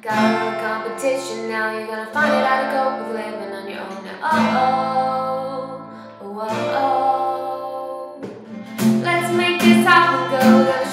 Got a competition now, you're gonna find it how to cope with living on your own now. Oh, oh, oh, oh. Let's make this happen, go.